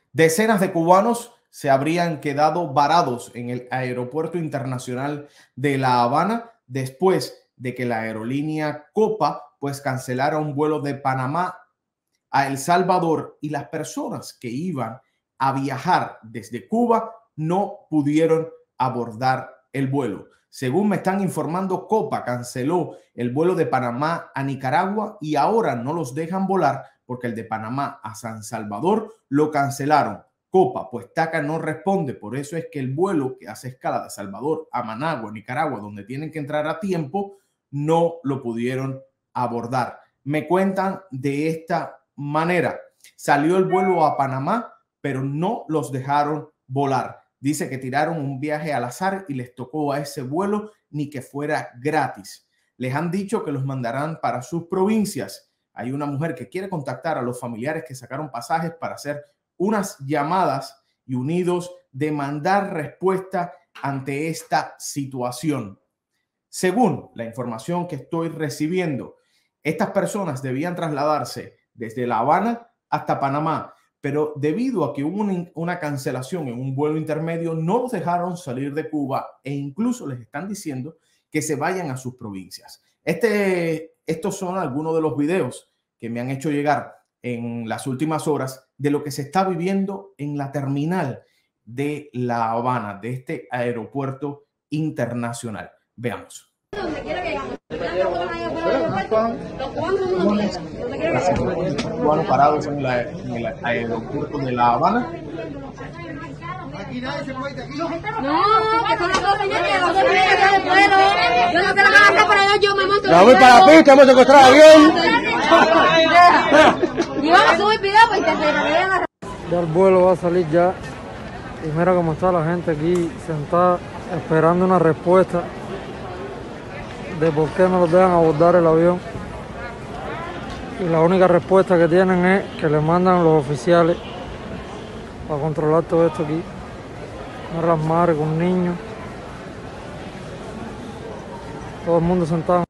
Decenas de cubanos se habrían quedado varados en el aeropuerto internacional de La Habana después de que la aerolínea Copa pues cancelara un vuelo de Panamá a El Salvador, y las personas que iban a viajar desde Cuba no pudieron abordar el vuelo. Según me están informando, Copa canceló el vuelo de Panamá a Nicaragua y ahora no los dejan volar porque el de Panamá a San Salvador lo cancelaron. Copa, pues TACA no responde, por eso es que el vuelo que hace escala de Salvador a Managua, Nicaragua, donde tienen que entrar a tiempo, no lo pudieron abordar. Me cuentan de esta manera: salió el vuelo a Panamá, pero no los dejaron volar. Dice que tiraron un viaje al azar y les tocó a ese vuelo, ni que fuera gratis. Les han dicho que los mandarán para sus provincias. Hay una mujer que quiere contactar a los familiares que sacaron pasajes para hacer unas llamadas y unidos demandar respuesta ante esta situación. Según la información que estoy recibiendo, estas personas debían trasladarse desde La Habana hasta Panamá, pero debido a que hubo una cancelación en un vuelo intermedio, no los dejaron salir de Cuba e incluso les están diciendo que se vayan a sus provincias. Estos son algunos de los videos que me han hecho llegar en las últimas horas de lo que se está viviendo en la terminal de La Habana, de este aeropuerto internacional. Veamos. Cubanos parados en el aeropuerto de La Habana. Aquí nadie se puede aquí. No, que son las dos señores que los dos señores del vuelo. Yo no quiero que para allá, yo me monto. Ya voy para la pista, hemos secuestrado el avión. Y vamos a subir video para intentar. Ya el vuelo va a salir ya. Y mira cómo está la gente aquí sentada esperando una respuesta de por qué no los dejan abordar el avión. Y la única respuesta que tienen es que le mandan los oficiales para controlar todo esto aquí. Mira las madres con niños. Todo el mundo sentado.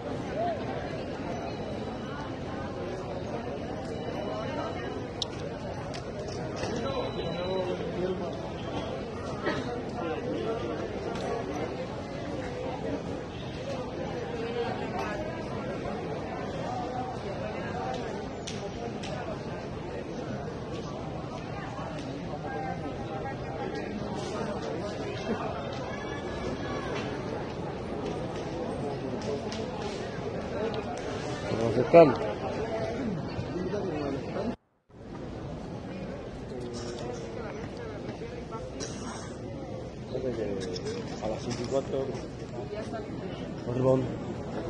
Aceptando. A las 54 horas.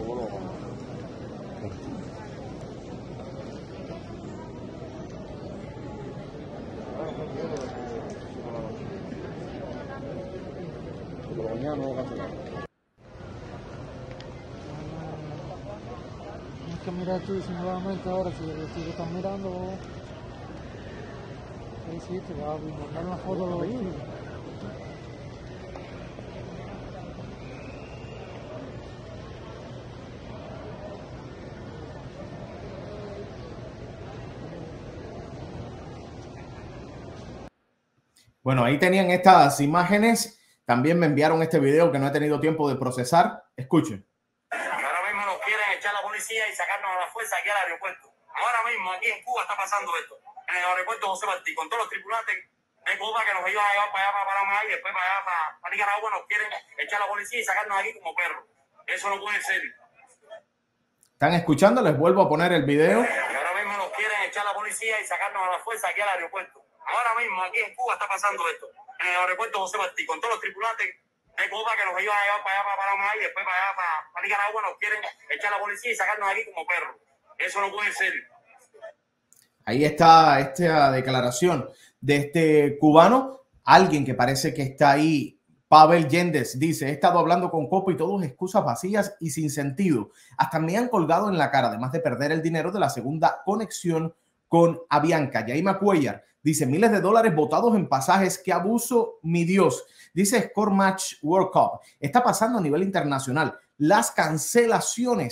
Tienes que mirar tú nuevamente ahora si te están mirando. ¿Qué hiciste? Vas a mandar una foto de los vehículos. Bueno, ahí tenían estas imágenes. También me enviaron este video que no he tenido tiempo de procesar. Escuchen. Ahora mismo nos quieren echar la policía y sacarnos a la fuerza aquí al aeropuerto. Ahora mismo aquí en Cuba está pasando esto. En el aeropuerto José Martí, con todos los tripulantes de Cuba que nos iban a llevar para allá, para Panamá y después para allá, para Nicaragua, nos quieren echar la policía y sacarnos aquí como perros. Eso no puede ser. ¿Están escuchando? Les vuelvo a poner el video. Y ahora mismo nos quieren echar la policía y sacarnos a la fuerza aquí al aeropuerto. Ahora mismo aquí en Cuba está pasando esto. En el aeropuerto José Martí, con todos los tripulantes de Cuba que nos iban a llevar para allá, para Panamá y después para allá, para Nicaragua, nos quieren echar la policía y sacarnos aquí como perros. Eso no puede ser. Ahí está esta declaración de este cubano, alguien que parece que está ahí. Pavel Yendes dice: he estado hablando con Copa y todos excusas vacías y sin sentido. Hasta me han colgado en la cara, además de perder el dinero de la segunda conexión con Avianca. Yaima Cuellar dice: miles de dólares botados en pasajes, qué abuso, mi Dios. Dice Score Match World Cup. Está pasando a nivel internacional. Las cancelaciones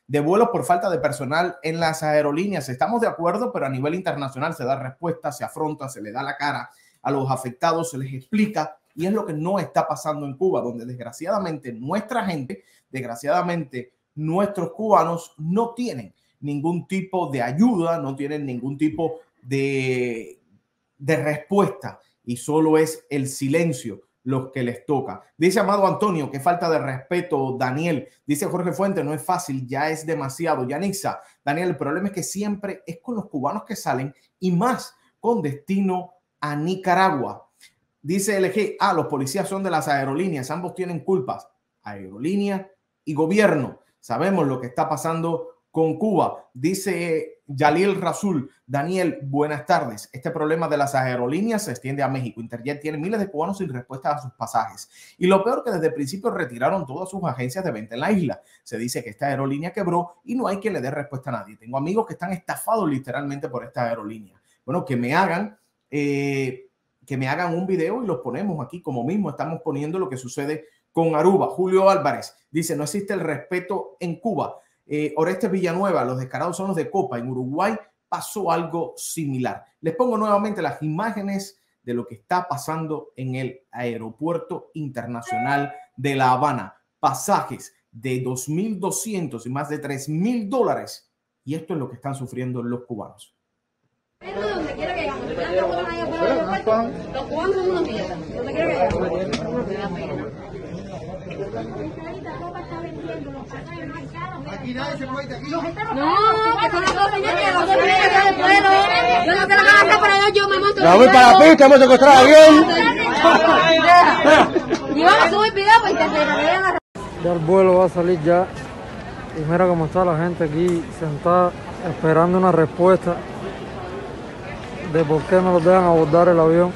de vuelos por falta de personal en las aerolíneas. Estamos de acuerdo, pero a nivel internacional se da respuesta, se afronta, se le da la cara a los afectados, se les explica, y es lo que no está pasando en Cuba, donde desgraciadamente nuestra gente, desgraciadamente nuestros cubanos no tienen ningún tipo de ayuda, no tienen ningún tipo de respuesta, y solo es el silencio lo que les toca. Dice Amado Antonio, qué falta de respeto, Daniel. Dice Jorge Fuente, no es fácil, ya es demasiado. Yanixa, Daniel, el problema es que siempre es con los cubanos que salen y más con destino a Nicaragua. Dice LG, los policías son de las aerolíneas, ambos tienen culpas, aerolínea y gobierno. Sabemos lo que está pasando con Cuba. Dice Yalil Rasul, Daniel, buenas tardes. Este problema de las aerolíneas se extiende a México. Interjet tiene miles de cubanos sin respuesta a sus pasajes. Y lo peor, que desde el principio retiraron todas sus agencias de venta en la isla. Se dice que esta aerolínea quebró y no hay quien le dé respuesta a nadie. Tengo amigos que están estafados literalmente por esta aerolínea. Bueno, que me hagan un video y los ponemos aquí, como mismo estamos poniendo lo que sucede con Aruba. Julio Álvarez dice, no existe el respeto en Cuba. Orestes Villanueva, los descarados son los de Copa. En Uruguay pasó algo similar. Les pongo nuevamente las imágenes de lo que está pasando en el aeropuerto internacional de La Habana. Pasajes de $2,200 y más de $3,000. Y esto es lo que están sufriendo los cubanos. Donde quiera que llegamos, los cubanos son una mierda. Donde quiera que llegamos. Aquí nadie se mueve aquí. No, que son las dos señores que los dos días del pueblo. Yo no quiero agarrar para allá, yo me monto. La voy para la pista, hemos secuestrado avión. Y vamos a subir video para intentar. Ya el vuelo va a salir ya. Y mira cómo está la gente aquí sentada esperando una respuesta de por qué no los dejan abordar el avión.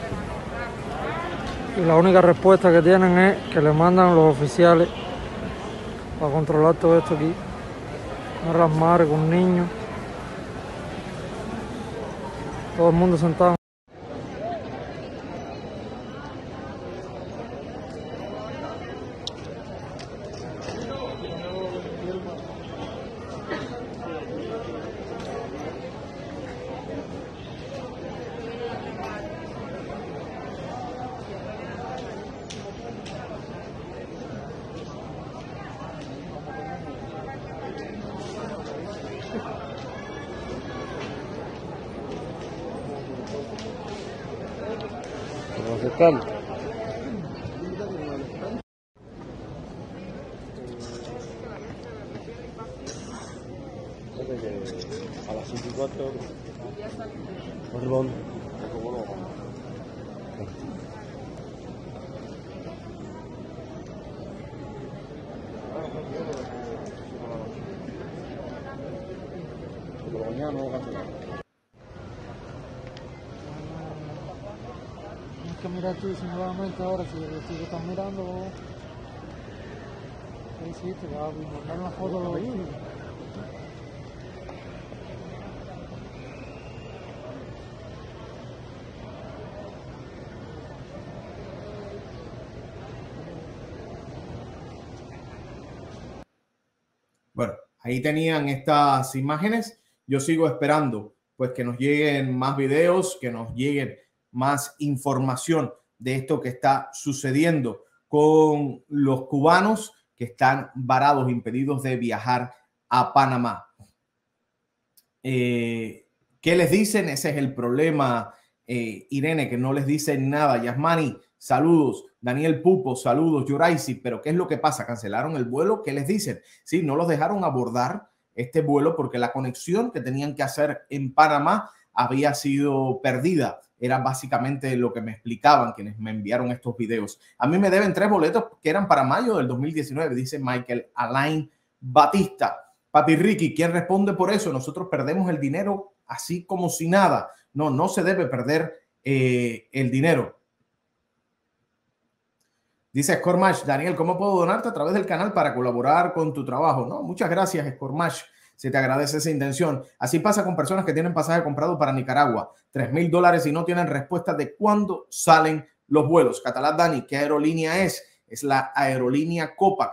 Y la única respuesta que tienen es que le mandan los oficiales para controlar todo esto aquí. Mira las madres con niños. Todo el mundo sentado. Vamos a acercarlo. A las 54. Perdón. Por la mañana no va a cancelar. Tienes que mirar tú nuevamente ahora, si te están mirando. ¿Qué hiciste? Vas a mandar una foto de los hijos. Bueno, ahí tenían estas imágenes. Yo sigo esperando pues que nos lleguen más videos, que nos lleguen más información de esto que está sucediendo con los cubanos que están varados, impedidos de viajar a Panamá. ¿Qué les dicen? Ese es el problema, Irene, que no les dicen nada. Yasmani, saludos. Daniel Pupo, saludos. Yoraisi, pero ¿qué es lo que pasa? ¿Cancelaron el vuelo? ¿Qué les dicen? Sí, no los dejaron abordar este vuelo porque la conexión que tenían que hacer en Panamá había sido perdida. Era básicamente lo que me explicaban quienes me enviaron estos videos. A mí me deben 3 boletos que eran para mayo del 2019, dice Michael Alain Batista. Papi Ricky, ¿quién responde por eso? Nosotros perdemos el dinero así como si nada. No, no se debe perder el dinero. Dice Scormash, Daniel, ¿cómo puedo donarte a través del canal para colaborar con tu trabajo? No, muchas gracias, Scormash. Se te agradece esa intención. Así pasa con personas que tienen pasaje comprado para Nicaragua. $3,000 y no tienen respuesta de cuándo salen los vuelos. Catalán Dani, ¿qué aerolínea es? Es la aerolínea Copa.